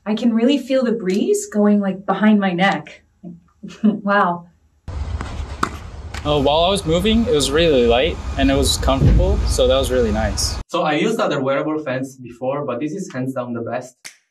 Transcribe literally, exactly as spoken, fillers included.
I can really feel the breeze going like behind my neck. Wow. Uh, while I was moving, it was really light and it was comfortable, so that was really nice. So I used other wearable fans before, but this is hands down the best.